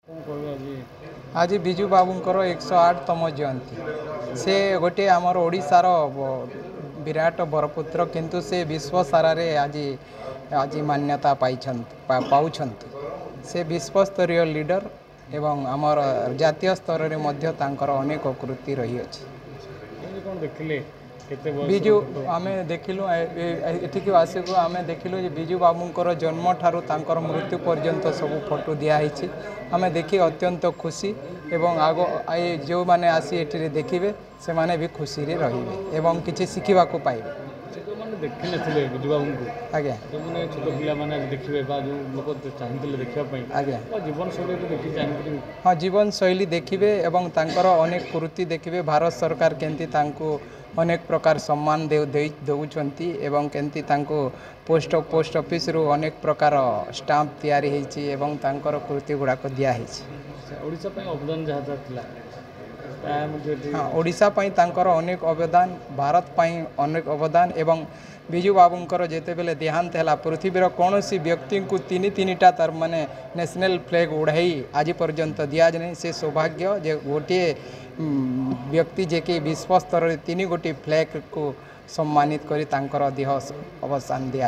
आज विजु बाबूंकर 108तम जयंती से गोटे आमर ओडिशार विराट बरपुत्र किंतु से विश्व सारारे आज आज मान्यता पाउछंती से विश्वस्तरीय लीडर एवं आमर जातीय स्तर में मध्य तांकर अनेक कृति रही अछि। विजु आम देखिलु एठिक आसिक आम देखिलु विजु बाबूंकर जन्म ठारू तांकर मृत्यु पर्यंत सब फोटो दिखाई आम देखि अत्यंत खुशी एवं आग जो मैंने आसी एठी देखिए से माने भी खुशी रे रहिबे एवं किछि शिखिबा को पाइबे। देखि नथिले विजु बाबू को आज्ञा जो माने छोट पिला माने देखिबे बा जो लोक चाहथिले देखिबा पई आज्ञा जीवन शैली तो देखि चाहथिले हाँ जीवन शैली देखिए एवं तांकर अनेक कृति देखिए भारत सरकार केंती तांको अनेक प्रकार सम्मान दौरान एवं केंती तांको पोस्ट ऑफिस रु अनेक प्रकार स्टाम्प तैयारी होईची एवं तांकर कृति गुड़ाक दिखाई ओडिशा पई अवदान जहाँ थिला हाँ ओडिशा पई तांकर अनेक अवदान भारत पई अनेक अवदान एवं विजु बाबूंकर जेते बेले देहांत है पृथ्वीर कौन सी व्यक्ति को तीन तार माने नेशनल फ्लैग उड़ाई आज पर्यंत दिया नहीं से सौभाग्य जे गोटे व्यक्ति जे कि विश्व स्तर में 3 गोटी फ्लैग को सम्मानित करी तांकर देह अवसान दिया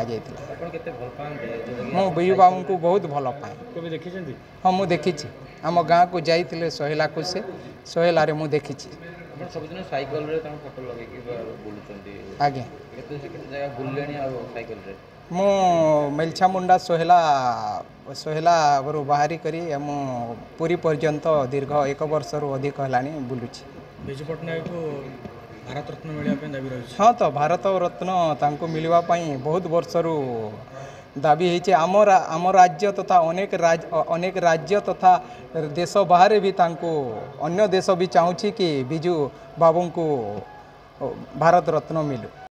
मु विजु बाबू को बहुत भल पाए हाँ मुझे देखी आम गाँ को जाइए सोहेला को से सोहेला रे मु देखी सबदिन साइकल रे तम फोटो लगे कि बुलुचंदी आज्ञा केते से केते जगह बुललेनी आ साइकल रे मु मेलछा मुंडा सोहेला रू बाहरी करी मु पूरी पर्यंत दीर्घ 1 वर्ष रु अधिक हलानी बुलुची। विजु पटनायक को भारत रत्न मिलिया पे दाबी रही हाँ तो भारत रत्न तांको मिलवा पाई बहुत वर्ष रु दाबी होती आम राज्य तथा अनेक राज्य तथा देश बाहर भी तांको अन्य देश भी चाहूँ कि विजु बाबू को भारत रत्न मिलू।